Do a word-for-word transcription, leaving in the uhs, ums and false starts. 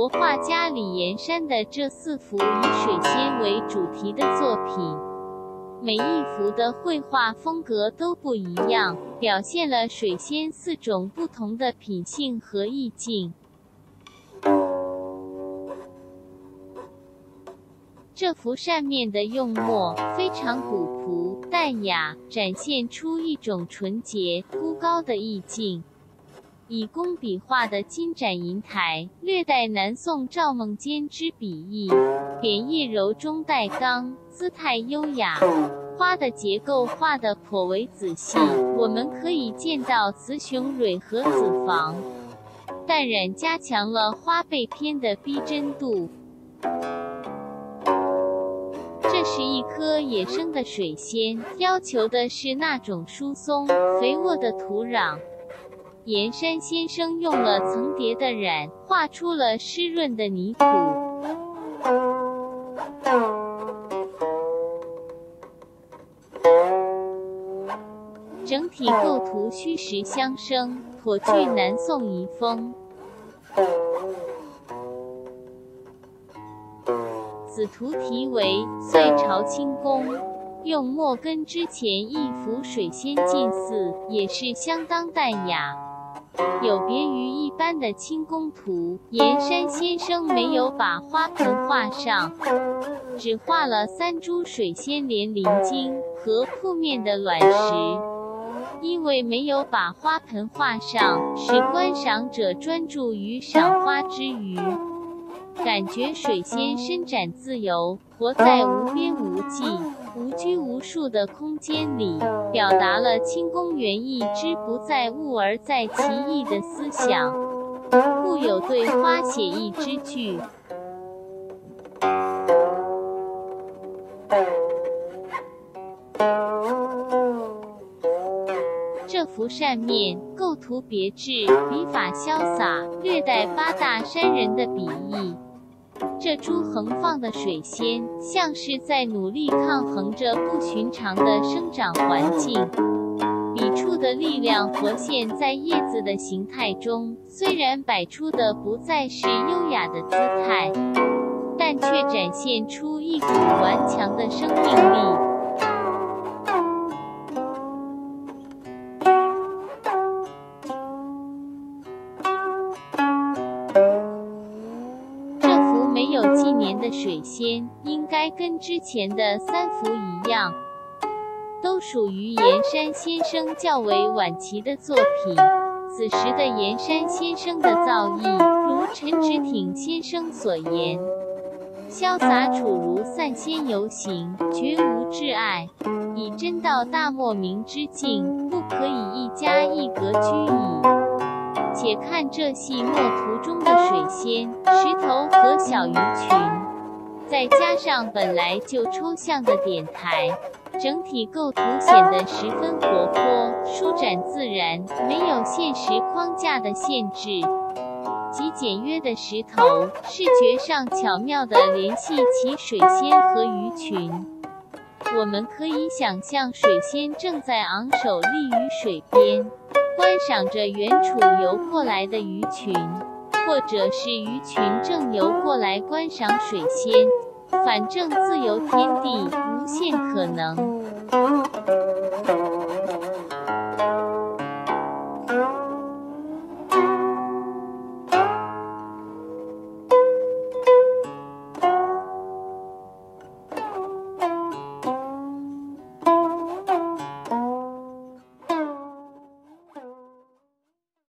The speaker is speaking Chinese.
国画家李延山的这四幅以水仙为主题的作品，每一幅的绘画风格都不一样，表现了水仙四种不同的品性和意境。这幅扇面的用墨非常古朴淡雅，展现出一种纯洁孤高的意境。以工笔画的金盏银台，略带南宋赵孟坚之笔意，扁叶柔中带刚，姿态优雅。花的结构画得颇为仔细，我们可以见到雌雄蕊和子房，淡染加强了花背篇的逼真度。这是一颗野生的水仙，要求的是那种疏松、肥沃的土壤。延山先生用了层叠的染，画出了湿润的泥土。整体构图虚实相生，颇具南宋遗风。此图题为《岁朝清宫》，用墨跟之前一幅水仙近似，也是相当淡雅。有别于一般的清宫图，延山先生没有把花盆画上，只画了三株水仙莲鳞茎和铺面的卵石。因为没有把花盆画上，使观赏者专注于赏花之余，感觉水仙伸展自由，活在无边无际、无拘无束的空间里，表达了清宫园艺之不在物而在其意的思想，故有对花写意之句。这幅扇面构图别致，笔法潇洒，略带八大山人的笔意。这株横放的水仙，像是在努力抗衡着不寻常的生长环境。笔触的力量活现在叶子的形态中，虽然摆出的不再是优雅的姿态，但却展现出一股顽强的生命力。没有纪年的水仙，应该跟之前的三幅一样，都属于延山先生较为晚期的作品。此时的延山先生的造诣，如陈植挺先生所言，潇洒处如散仙游行，绝无挚爱，以真道大莫名之境，不可以一家一格居矣。且看这细墨图中的水仙、石头和小鱼群，再加上本来就抽象的点台，整体构图显得十分活泼、舒展自然，没有现实框架的限制。极简约的石头，视觉上巧妙地联系起水仙和鱼群。我们可以想象水仙正在昂首立于水边，观赏着远处游过来的鱼群，或者是鱼群正游过来观赏水仙，反正自由天地，无限可能。